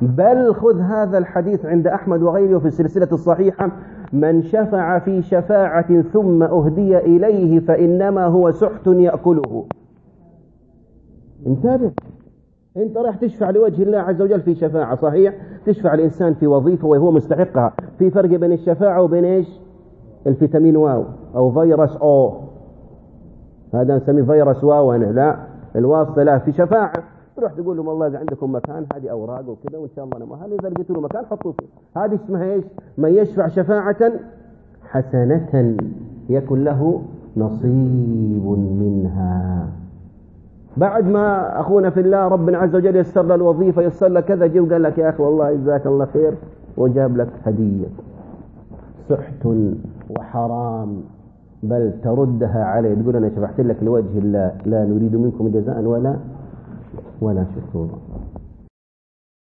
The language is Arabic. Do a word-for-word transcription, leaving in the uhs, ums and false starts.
بل خذ هذا الحديث عند أحمد وغيره في السلسلة الصحيحة: من شفع في شفاعة ثم أهدي إليه فإنما هو سحت يأكله. انتبه، انت راح تشفع لوجه الله عز وجل في شفاعة، صحيح؟ تشفع الإنسان في وظيفة وهو مستحقها. في فرق بين الشفاعة وبين إيش؟ الفيتامين واو أو فيروس أو، هذا نسميه فيروس واو. أنا لا، الواسطة لا. في شفاعة تروح تقول لهم والله إذا عندكم مكان هذه أوراق وكذا وإن شاء الله أنا مهل، إذا لقيتوا له مكان حطوا فيه. هذه اسمها إيش؟ من يشفع شفاعة حسنة يكن له نصيب منها. بعد ما أخونا في الله ربنا عز وجل يسر له الوظيفة، يسر له كذا، جي وقال لك يا أخي والله جزاك الله خير وجاب لك هدية، سحت وحرام، بل تردها عليه، تقول أنا شفعت لك لوجه الله لا نريد منكم جزاء ولا ولا شكورا.